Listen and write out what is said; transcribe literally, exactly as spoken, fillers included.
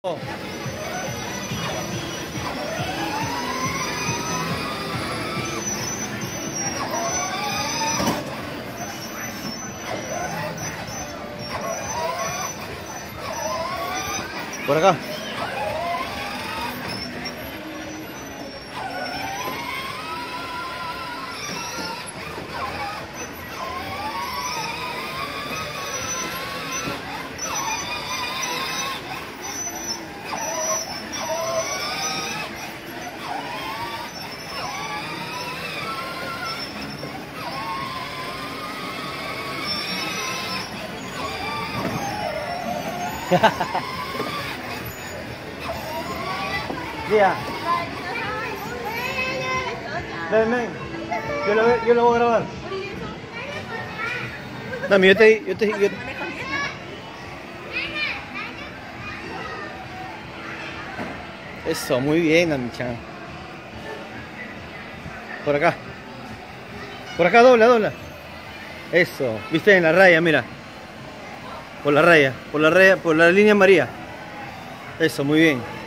Oh. Por acá. Tía, ven, ven, yo lo, yo lo voy a grabar. Dame, yo te, yo te, yo te... Eso, muy bien, Amichan. Por acá. Por acá dobla, dobla. Eso, viste en la raya, mira. Por la raya, por la raya, por la línea amarilla. Eso, muy bien.